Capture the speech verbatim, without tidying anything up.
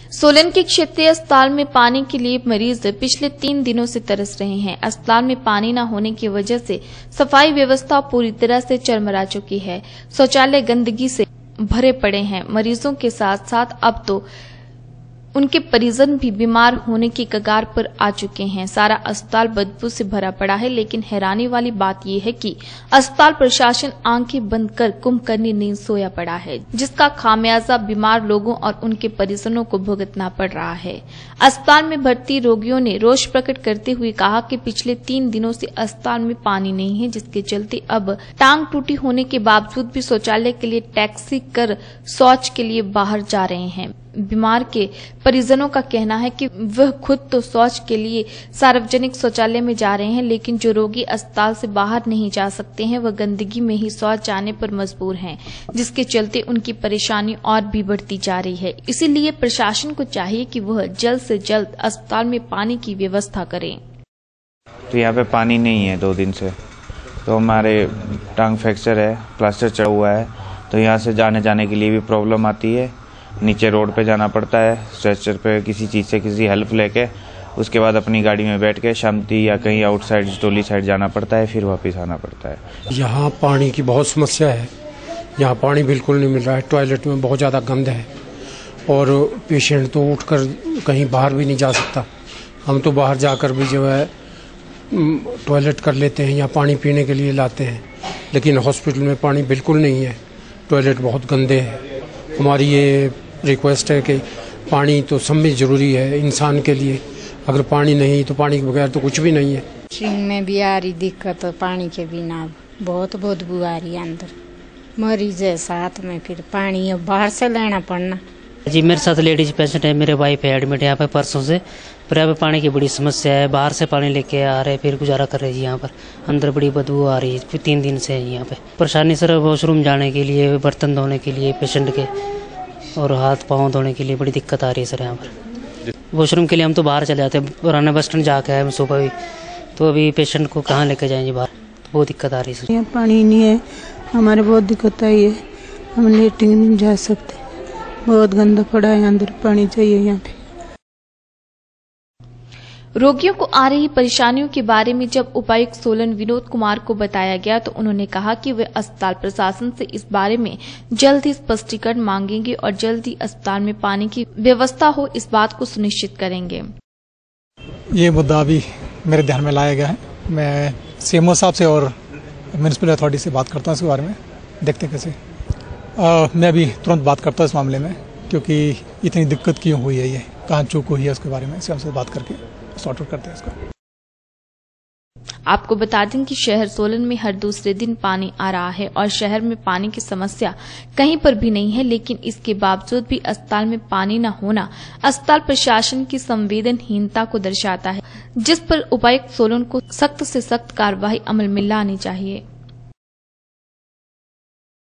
सोलन के क्षेत्रीय अस्पताल में पानी के लिए मरीज पिछले तीन दिनों से तरस रहे हैं। अस्पताल में पानी न होने की वजह से सफाई व्यवस्था पूरी तरह से चरमरा चुकी है। शौचालय गंदगी से भरे पड़े हैं। मरीजों के साथ साथ अब तो उनके परिजन भी बीमार होने की कगार पर आ चुके हैं। सारा अस्पताल बदबू से भरा पड़ा है, लेकिन हैरानी वाली बात यह है कि अस्पताल प्रशासन आंखें बंद कर कुंभकर्णी नींद सोया पड़ा है, जिसका खामियाजा बीमार लोगों और उनके परिजनों को भुगतना पड़ रहा है। अस्पताल में भर्ती रोगियों ने रोष प्रकट करते हुए कहा कि पिछले तीन दिनों से अस्पताल में पानी नहीं है, जिसके चलते अब टांग टूटी होने के बावजूद भी शौचालय के लिए टैक्सी कर शौच के लिए बाहर जा रहे हैं। बीमार के परिजनों का कहना है कि वह खुद तो शौच के लिए सार्वजनिक शौचालय में जा रहे हैं, लेकिन जो रोगी अस्पताल से बाहर नहीं जा सकते हैं वह गंदगी में ही शौच जाने पर मजबूर हैं, जिसके चलते उनकी परेशानी और भी बढ़ती जा रही है। इसीलिए प्रशासन को चाहिए कि वह जल्द से जल्द अस्पताल में पानी की व्यवस्था करें। तो यहाँ पे पानी नहीं है दो दिन से, तो हमारे टांग फ्रैक्चर है, प्लास्टर चढ़ा हुआ है, तो यहाँ से जाने जाने के लिए भी प्रॉब्लम आती है। नीचे रोड पे जाना पड़ता है, स्ट्रेचर पे किसी चीज़ से किसी हेल्प लेके, उसके बाद अपनी गाड़ी में बैठ के शामती या कहीं आउटसाइड टोली साइड जाना पड़ता है, फिर वापस आना पड़ता है। यहाँ पानी की बहुत समस्या है। यहाँ पानी बिल्कुल नहीं मिल रहा है। टॉयलेट में बहुत ज़्यादा गंद है और पेशेंट तो उठकर कहीं बाहर भी नहीं जा सकता। हम तो बाहर जाकर भी जो है टॉयलेट कर लेते हैं या पानी पीने के लिए लाते हैं, लेकिन हॉस्पिटल में पानी बिल्कुल नहीं है। टॉयलेट बहुत गंदे हैं। हमारी ये रिक्वेस्ट है कि पानी तो सब में जरूरी है इंसान के लिए। अगर पानी नहीं तो पानी के बगैर तो कुछ भी नहीं है। सिंह में भी आ रही दिक्कत, पानी के बिना बहुत बदबू आ रही है। अंदर मरीज है साथ में, फिर पानी बाहर से लेना पड़ना। जी मेरे साथ लेडीज पेशेंट है, मेरे वाइफ है एडमिट यहाँ पे परसों से। पर यहाँ पे पानी की बड़ी समस्या है, बाहर से पानी लेके आ रहे फिर गुजारा कर रहे जी। यहाँ पर अंदर बड़ी बदबू आ रही है, फिर तीन दिन से है यहाँ पे परेशानी सर। वॉशरूम जाने के लिए, बर्तन धोने के लिए पेशेंट के, और हाथ पाँव धोने के लिए बड़ी दिक्कत आ रही है सर यहाँ पर। वॉशरूम के लिए हम तो बाहर चले जाते हैं, पुराना बस स्टैंड जाके आए सुबह भी, तो अभी पेशेंट को कहाँ लेके जाएंगे बाहर, तो बहुत दिक्कत आ रही है सर। यहाँ पानी नहीं है, हमारे बहुत दिक्कत आई है। हम लेटरिन नहीं जा सकते, बहुत गंदा पड़ा है। अंदर पानी चाहिए यहाँ पे। रोगियों को आ रही परेशानियों के बारे में जब उपायुक्त सोलन विनोद कुमार को बताया गया तो उन्होंने कहा कि वे अस्पताल प्रशासन से इस बारे में जल्द ही स्पष्टीकरण मांगेंगे और जल्द ही अस्पताल में पानी की व्यवस्था हो, इस बात को सुनिश्चित करेंगे। ये मुद्दा भी मेरे ध्यान में लाया गया है। मैं सीएमओ साहब से और म्युनिसिपल अथॉरिटी से बात करता हूँ इसके बारे में, देखते कैसे। आ, मैं अभी तुरंत बात करता हूँ इस मामले में, क्योंकि इतनी दिक्कत क्यों हुई है, ये कहाँ चूक हुई है, उसके बारे में सीएम से बात करके सॉर्ट आउट करते हैं इसको। आपको बता दें कि शहर सोलन में हर दूसरे दिन पानी आ रहा है और शहर में पानी की समस्या कहीं पर भी नहीं है, लेकिन इसके बावजूद भी अस्पताल में पानी न होना अस्पताल प्रशासन की संवेदनहीनता को दर्शाता है, जिस पर उपायुक्त सोलन को सख्त से सख्त कार्रवाई अमल में लानी चाहिए।